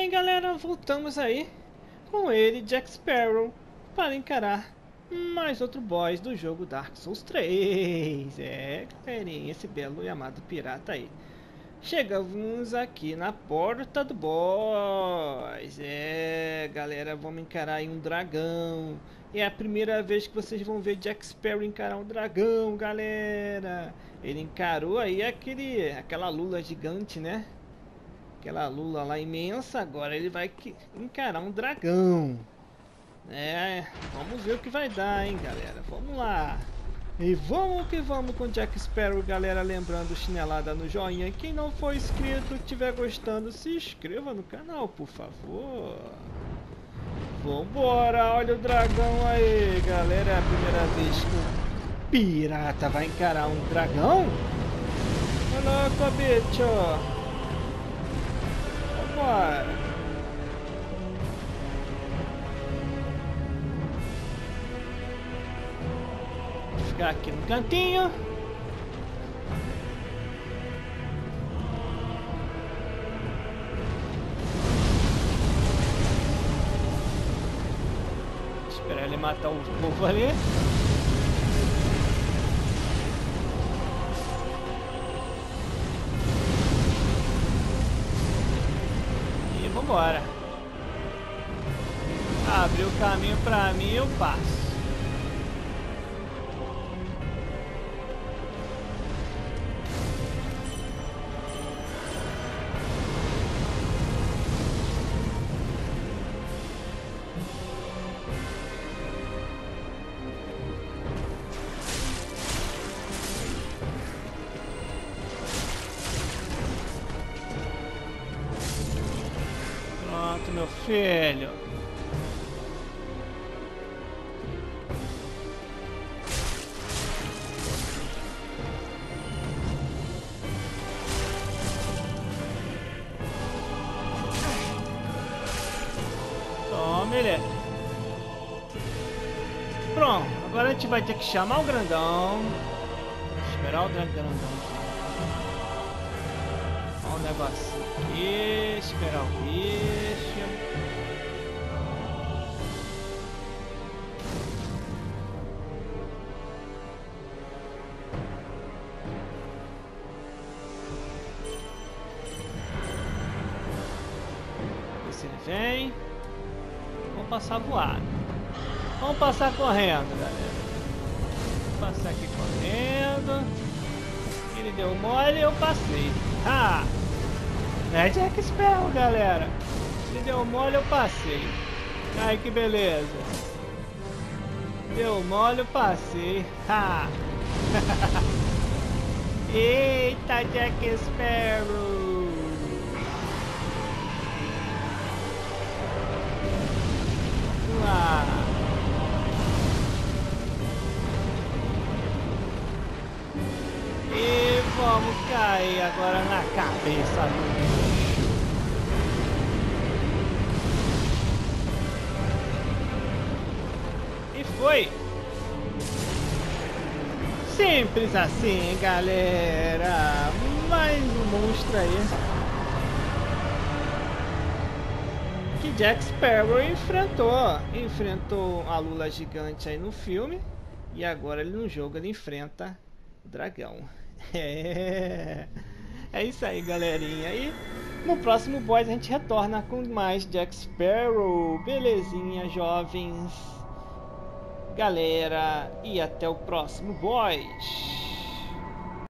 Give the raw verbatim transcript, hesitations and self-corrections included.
bem, galera, voltamos aí com ele, Jack Sparrow, para encarar mais outro boss do jogo Dark Souls três. É, galerinha, esse belo e amado pirata aí. Chegamos aqui na porta do boss. É, galera, vamos encarar aí um dragão. É a primeira vez que vocês vão ver Jack Sparrow encarar um dragão, galera. Ele encarou aí aquele, aquela lula gigante, né? Aquela lula lá imensa. Agora ele vai encarar um dragão. É, vamos ver o que vai dar, hein, galera. Vamos lá. E vamos que vamos com Jack Sparrow, galera. Lembrando, chinelada no joinha. Quem não for inscrito, estiver gostando, se inscreva no canal, por favor. Vambora, olha o dragão aí, galera. É a primeira vez que o pirata vai encarar um dragão. Olha lá, bicho. Vambora. Ficar aqui no cantinho. Esperar ele matar o povo ali. E vambora. Abriu o caminho pra mim e eu passo. Pronto, meu filho. Toma ele. Pronto, agora a gente vai ter que chamar o grandão. Esperar o grandão. Olha o negócio aqui, esperar o bicho. Ver se ele vem. Vamos passar voado. Vamos passar correndo, galera. Vamos passar aqui correndo. Ele deu mole e eu passei. Ah! É Jack Sparrow, galera. Se deu mole, eu passei. Ai, que beleza. Deu mole, eu passei. Ha! Eita, Jack Sparrow. Vamos lá. E vamos cair agora na cabeça do bicho. E foi. Simples assim, galera. Mais um monstro aí que Jack Sparrow enfrentou. Enfrentou a lula gigante aí no filme. E agora ele no jogo ele enfrenta o dragão. É, é isso aí, galerinha. E no próximo boss a gente retorna com mais Jack Sparrow. Belezinha, jovens. Galera, e até o próximo boss.